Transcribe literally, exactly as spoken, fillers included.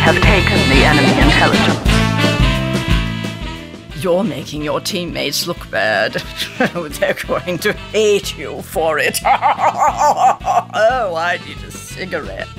have taken the enemy intelligence. You're making your teammates look bad. They're going to hate you for it. Oh, I need a cigarette.